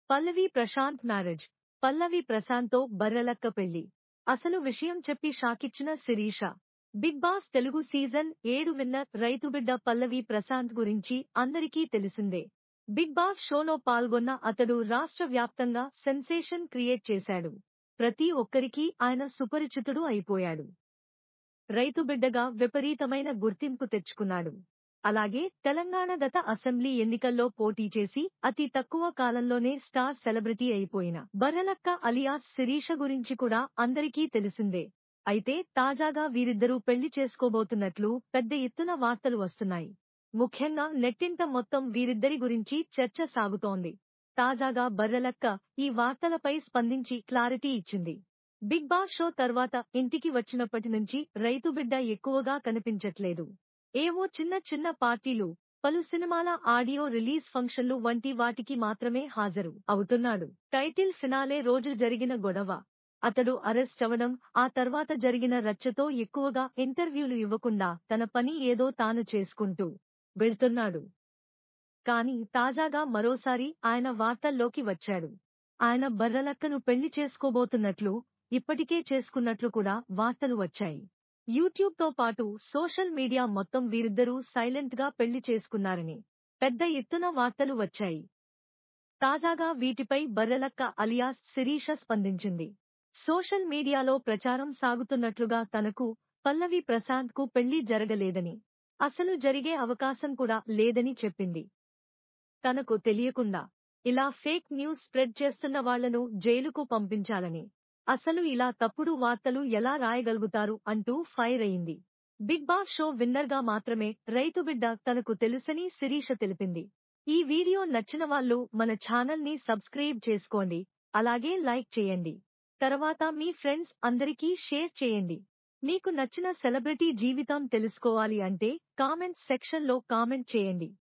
పల్లవి Prashanth marriage. Pallavi ప్రశాంత్తో బర్రెలక్క పెళ్లి. అసలు విషయం చెప్పి షాకిచ్చిన Sirisha. Big boss Telugu season 7 winner రైతుబిడ్డ పల్లవి ప్రశాంత్ గురించి అందరికీ తెలిసిందే. బిగ్ బాస్ షోలో పాల్గొన్న అతడు రాష్ట్ర వ్యాప్తంగా సెన్సేషన్ క్రియేట్ చేశాడు. ప్రతి ఒక్కరికీ ఆయన సుపరిచితుడు అయిపోయాడు. రైతుబిడ్డగా విపరీతమైన గుర్తింపు తెచ్చుకున్నాడు. అలాగే తెలంగాణ గత అసెంబ్లీ ఎన్నికల్లో పోటీ చేసి అతి తక్కువ కాలంలోనే స్టార్ సెలబ్రిటీ అయిపోయిన బర్రెలక్క అలియాస్ శిరీష గురించి కూడా అందరికీ తెలిసిందే. అయితే తాజాగా వీరిద్దరూ పెళ్లి చేసుకోబోతున్నట్లు పెద్ద ఎత్తున వార్తలు వస్తున్నాయి. ముఖ్యంగా నెట్టింట మొత్తం వీరిద్దరి గురించి చర్చ సాగుతోంది. తాజాగా బర్రెలక్క ఈ వార్తలపై స్పందించి క్లారిటీ ఇచ్చింది. బిగ్ బాస్ షో తర్వాత ఇంటికి వచ్చినప్పటి నుంచి రైతుబిడ్డ ఎక్కువగా కనిపించట్లేదు. ఏవో చిన్న చిన్న పార్టీలు, పలు సినిమాల ఆడియో రిలీజ్ ఫంక్షన్లు వంటి వాటికి మాత్రమే హాజరు అవుతున్నాడు. టైటిల్ ఫినాలే రోజు జరిగిన గొడవ, అతడు అరెస్ట్ అవడం, ఆ తర్వాత జరిగిన రచ్చతో ఎక్కువగా ఇంటర్వ్యూలు ఇవ్వకుండా తన పని ఏదో తాను చేసుకుంటూ వెళ్తున్నాడు. కానీ తాజాగా మరోసారి ఆయన వార్తల్లోకి వచ్చాడు. ఆయన బర్రెలక్కను పెళ్లి చేసుకోబోతున్నట్లు, ఇప్పటికే చేసుకున్నట్లు కూడా వార్తలు వచ్చాయి. యూట్యూబ్ తో పాటు సోషల్ మీడియా మొత్తం వీరిద్దరూ సైలెంట్ గా పెళ్లి చేసుకున్నారని పెద్ద ఎత్తున వార్తలు వచ్చాయి. తాజాగా వీటిపై బర్రెలక్క అలియాస్ శిరీష స్పందించింది. సోషల్ మీడియాలో ప్రచారం సాగుతున్నట్లుగా తనకు, పల్లవి ప్రశాంత్ కు పెళ్లి జరగలేదని, అసలు జరిగే అవకాశం కూడా లేదని చెప్పింది. తనకు తెలియకుండా ఇలా ఫేక్ న్యూస్ స్ప్రెడ్ చేస్తున్న వాళ్లను జైలుకు పంపించాలని, అసలు ఇలా తప్పుడు వార్తలు ఎలా రాయగలుగుతారు అంటూ ఫైర్ అయింది. బిగ్ బాస్ షో విన్నర్ గా మాత్రమే రైతుబిడ్డ తనకు తెలుసని శిరీష తెలిపింది. ఈ వీడియో నచ్చిన వాళ్ళు మన ఛానల్ ని సబ్స్క్రైబ్ చేసుకోండి, అలాగే లైక్ చేయండి. తర్వాత మీ ఫ్రెండ్స్ అందరికీ షేర్ చేయండి. మీకు నచ్చిన సెలబ్రిటీ జీవితం తెలుసుకోవాలి అంటే కామెంట్ సెక్షన్ లో కామెంట్ చేయండి.